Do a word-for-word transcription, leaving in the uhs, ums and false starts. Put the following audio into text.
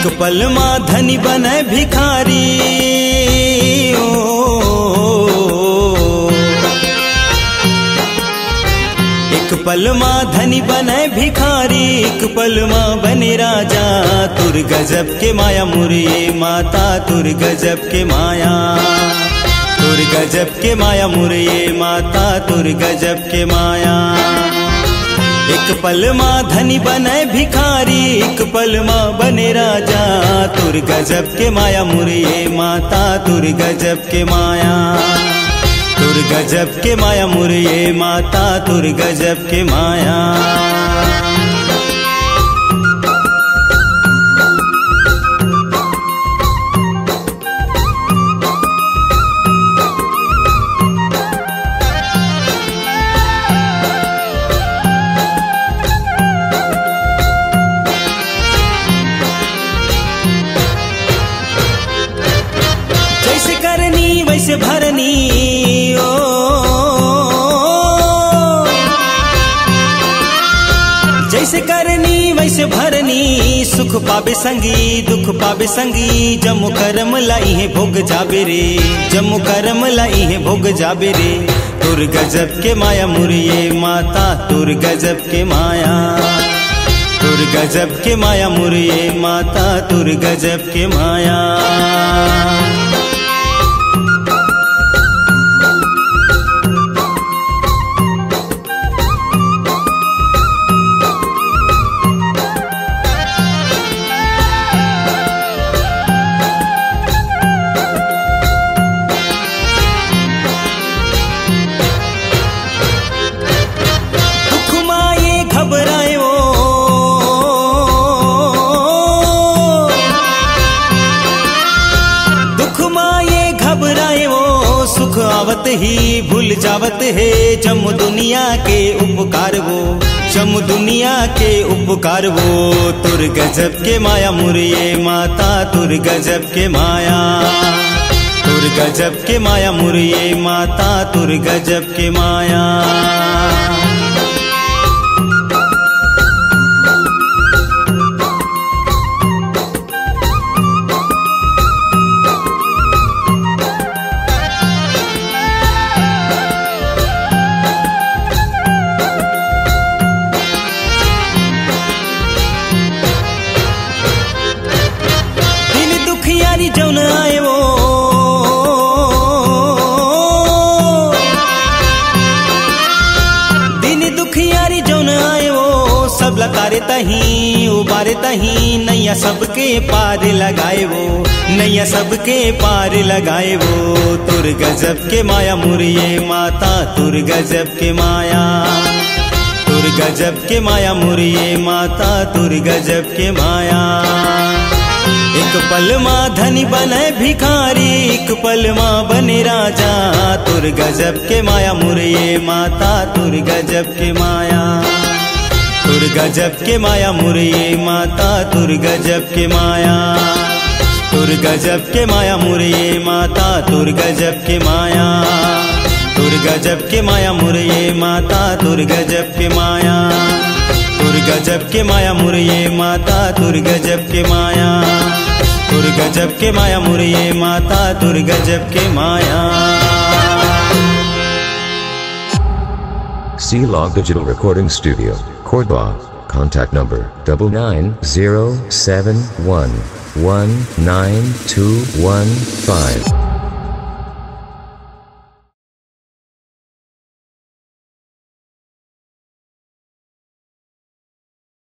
एक पल माँ धनी बने भिखारी ओ, एक पल माँ धनी बने भिखारी, एक पल माँ बने राजा। तुर गजब के माया मुरिये माता, तुर गजब के माया, तुर गजब के माया मुरिये माता, तुर गजब के माया। एक पल माँ धनी बने भिखारी, एक पल माँ बने राजा। तुर गजब के माया मुरिये माता, तुर गजब के माया, तुर गजब के माया मुरिये माता, तुर गजब के माया। जैसे करनी वैसे भरनी ओ, जैसे करनी वैसे भरनी। सुख पावे संगी दुख पावे संगी, जमु करम लाई है भोग जाबे रे, जमु करम लाई है भोग जाबे रे। तुर गजब के माया मुरिये माता, तुर गजब के माया, तुर गजब के माया मुरिये माता, तुर गजब के माया। सुख आवत ही भूल जावत है, जम दुनिया के उपकार वो, जम दुनिया के उपकार वो। तुर गजब के माया मुरिये माता, तुर गजब के माया, तुर गजब के माया मुरिये माता, तुर गजब के माया। जौन आए वो दिन दुखियारी, जौन आए वो सब लतारे तही उबारे तही। नैया सबके पार लगाए वो, नैया सबके पार लगाए वो। तुर गजब के माया मुरिये माता, तुर गजब के माया, तुर गजब के माया मुरिये माता, तुर गजब के माया। एक पल माँ धनी बने भिखारी, एक पल माँ बने राजा। तुर गजब के माया मुरिये माता, तुर गजब के माया, तुर गजब के माया मुरिये माता, तुर गजब के माया, तुर गजब के माया मुरिये माता, तुर गजब के माया, तुर गजब के माया मुरिये माता, तुर गजब के माया, तुर गजब के माया मुरिये माता, तुर गजब के माया, तुर गजब के माया मुरिये माता, तुर गजब के माया। C-Log Digital Recording Studio, Cordoba. Contact number double nine zero seven one one nine two one five.